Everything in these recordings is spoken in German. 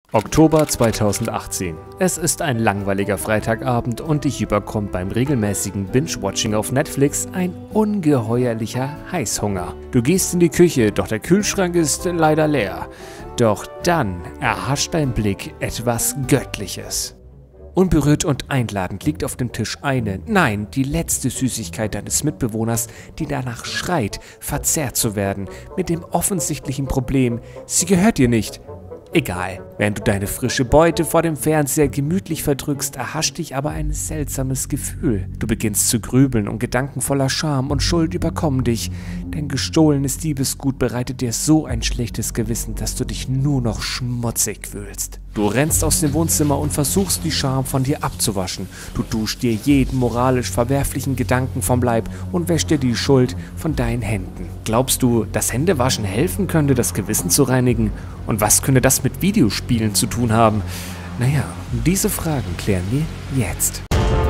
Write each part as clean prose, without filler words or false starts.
Oktober 2018. Es ist ein langweiliger Freitagabend und dich überkommt beim regelmäßigen Binge-Watching auf Netflix ein ungeheuerlicher Heißhunger. Du gehst in die Küche, doch der Kühlschrank ist leider leer. Doch dann erhascht dein Blick etwas Göttliches. Unberührt und einladend liegt auf dem Tisch nein, die letzte Süßigkeit deines Mitbewohners, die danach schreit, verzehrt zu werden, mit dem offensichtlichen Problem, sie gehört dir nicht. Egal, während du deine frische Beute vor dem Fernseher gemütlich verdrückst, erhascht dich aber ein seltsames Gefühl. Du beginnst zu grübeln und Gedanken voller Scham und Schuld überkommen dich. Dein gestohlenes Diebesgut bereitet dir so ein schlechtes Gewissen, dass du dich nur noch schmutzig fühlst. Du rennst aus dem Wohnzimmer und versuchst, die Scham von dir abzuwaschen. Du duschst dir jeden moralisch verwerflichen Gedanken vom Leib und wäschst dir die Schuld von deinen Händen. Glaubst du, dass Händewaschen helfen könnte, das Gewissen zu reinigen? Und was könnte das mit Videospielen zu tun haben? Naja, diese Fragen klären wir jetzt.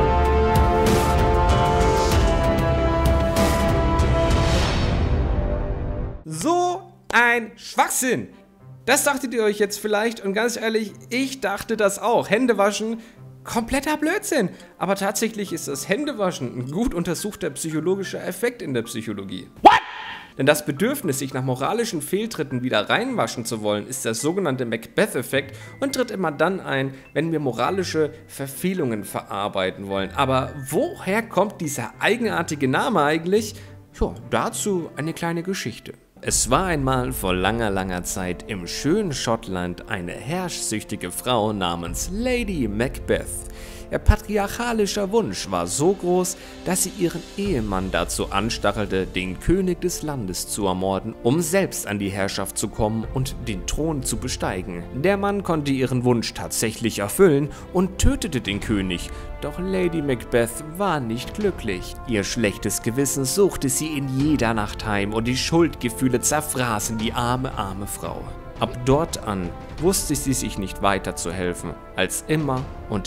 So ein Schwachsinn! Das dachtet ihr euch jetzt vielleicht und ganz ehrlich, ich dachte das auch. Händewaschen, kompletter Blödsinn. Aber tatsächlich ist das Händewaschen ein gut untersuchter psychologischer Effekt in der Psychologie. What? Denn das Bedürfnis, sich nach moralischen Fehltritten wieder reinwaschen zu wollen, ist der sogenannte Macbeth-Effekt und tritt immer dann ein, wenn wir moralische Verfehlungen verarbeiten wollen. Aber woher kommt dieser eigenartige Name eigentlich? Ja, dazu eine kleine Geschichte. Es war einmal vor langer Zeit im schönen Schottland eine herrschsüchtige Frau namens Lady Macbeth. Ihr patriarchalischer Wunsch war so groß, dass sie ihren Ehemann dazu anstachelte, den König des Landes zu ermorden, um selbst an die Herrschaft zu kommen und den Thron zu besteigen. Der Mann konnte ihren Wunsch tatsächlich erfüllen und tötete den König, doch Lady Macbeth war nicht glücklich. Ihr schlechtes Gewissen suchte sie in jeder Nacht heim und die Schuldgefühle zerfraßen die arme Frau. Ab dort an wusste sie sich nicht weiter zu helfen, als immer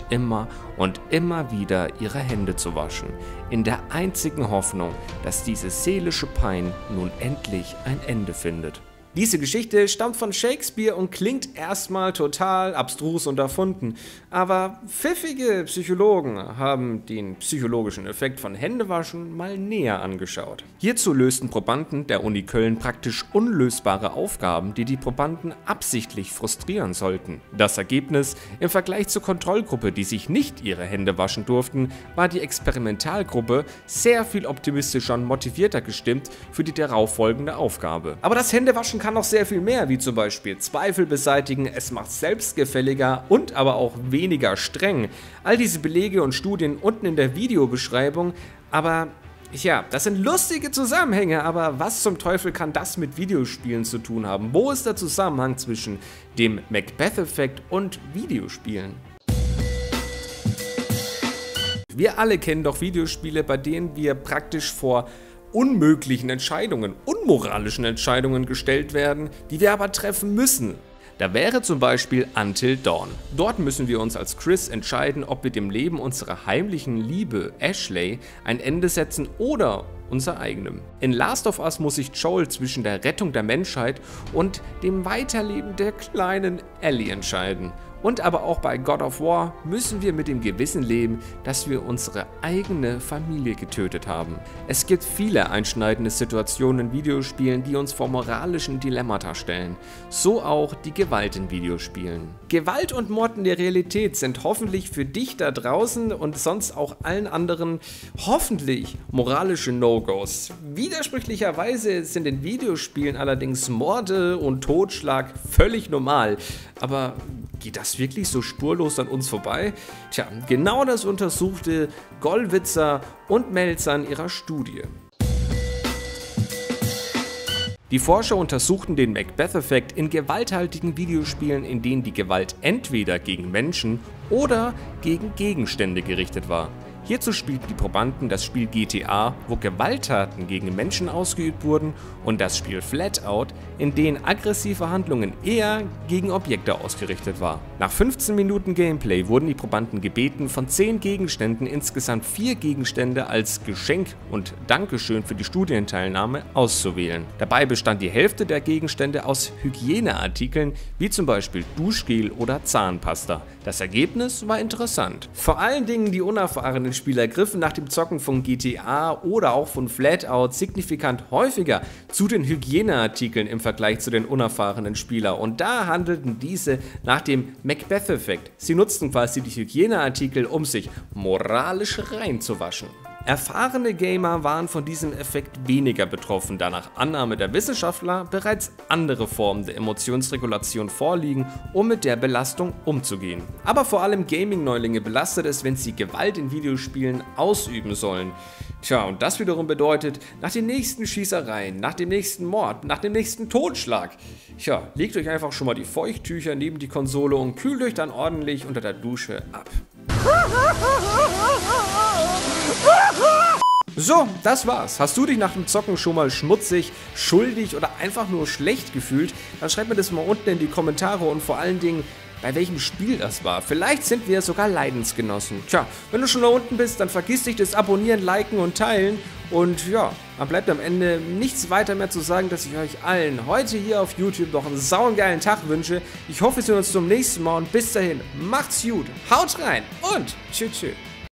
wieder ihre Hände zu waschen, in der einzigen Hoffnung, dass diese seelische Pein nun endlich ein Ende findet. Diese Geschichte stammt von Shakespeare und klingt erstmal total abstrus und erfunden, aber pfiffige Psychologen haben den psychologischen Effekt von Händewaschen mal näher angeschaut. Hierzu lösten Probanden der Uni Köln praktisch unlösbare Aufgaben, die die Probanden absichtlich frustrieren sollten. Das Ergebnis: Im Vergleich zur Kontrollgruppe, die sich nicht ihre Hände waschen durften, war die Experimentalgruppe sehr viel optimistischer und motivierter gestimmt für die darauffolgende Aufgabe. Aber das Händewaschen kann noch sehr viel mehr, wie zum Beispiel Zweifel beseitigen, es macht selbstgefälliger und aber auch weniger streng. All diese Belege und Studien unten in der Videobeschreibung, aber ja, das sind lustige Zusammenhänge, aber was zum Teufel kann das mit Videospielen zu tun haben? Wo ist der Zusammenhang zwischen dem Macbeth-Effekt und Videospielen? Wir alle kennen doch Videospiele, bei denen wir praktisch vor unmöglichen Entscheidungen, unmoralischen Entscheidungen gestellt werden, die wir aber treffen müssen. Da wäre zum Beispiel Until Dawn. Dort müssen wir uns als Chris entscheiden, ob wir dem Leben unserer heimlichen Liebe Ashley ein Ende setzen oder unser eigenem. In Last of Us muss sich Joel zwischen der Rettung der Menschheit und dem Weiterleben der kleinen Ellie entscheiden. Und aber auch bei God of War müssen wir mit dem Gewissen leben, dass wir unsere eigene Familie getötet haben. Es gibt viele einschneidende Situationen in Videospielen, die uns vor moralischen Dilemmata stellen. So auch die Gewalt in Videospielen. Gewalt und Mord in der Realität sind hoffentlich für dich da draußen und sonst auch allen anderen hoffentlich moralische No-Gos. Widersprüchlicherweise sind in Videospielen allerdings Morde und Totschlag völlig normal. Aber geht das wirklich so spurlos an uns vorbei? Tja, genau das untersuchte Gollwitzer und Melzer in ihrer Studie. Die Forscher untersuchten den Macbeth-Effekt in gewalthaltigen Videospielen, in denen die Gewalt entweder gegen Menschen oder gegen Gegenstände gerichtet war. Hierzu spielten die Probanden das Spiel GTA, wo Gewalttaten gegen Menschen ausgeübt wurden, und das Spiel Flatout, in denen aggressive Handlungen eher gegen Objekte ausgerichtet war. Nach 15 Minuten Gameplay wurden die Probanden gebeten, von 10 Gegenständen insgesamt 4 Gegenstände als Geschenk und Dankeschön für die Studienteilnahme auszuwählen. Dabei bestand die Hälfte der Gegenstände aus Hygieneartikeln, wie zum Beispiel Duschgel oder Zahnpasta. Das Ergebnis war interessant. Vor allen Dingen die unerfahrenen Spieler griffen nach dem Zocken von GTA oder auch von Flatout signifikant häufiger zu den Hygieneartikeln im Vergleich zu den unerfahrenen Spielern, und da handelten diese nach dem Macbeth-Effekt. Sie nutzten quasi die Hygieneartikel, um sich moralisch reinzuwaschen. Erfahrene Gamer waren von diesem Effekt weniger betroffen, da nach Annahme der Wissenschaftler bereits andere Formen der Emotionsregulation vorliegen, um mit der Belastung umzugehen. Aber vor allem Gaming-Neulinge belastet es, wenn sie Gewalt in Videospielen ausüben sollen. Tja, und das wiederum bedeutet, nach den nächsten Schießereien, nach dem nächsten Mord, nach dem nächsten Totschlag, tja, legt euch einfach schon mal die Feuchttücher neben die Konsole und kühlt euch dann ordentlich unter der Dusche ab. So, das war's. Hast du dich nach dem Zocken schon mal schmutzig, schuldig oder einfach nur schlecht gefühlt? Dann schreib mir das mal unten in die Kommentare, und vor allen Dingen, bei welchem Spiel das war. Vielleicht sind wir sogar Leidensgenossen. Tja, wenn du schon da unten bist, dann vergiss nicht das Abonnieren, Liken und Teilen. Und ja, dann bleibt am Ende nichts weiter mehr zu sagen, dass ich euch allen heute hier auf YouTube noch einen saugeilen Tag wünsche. Ich hoffe, wir sehen uns zum nächsten Mal, und bis dahin, macht's gut, haut rein und tschüss.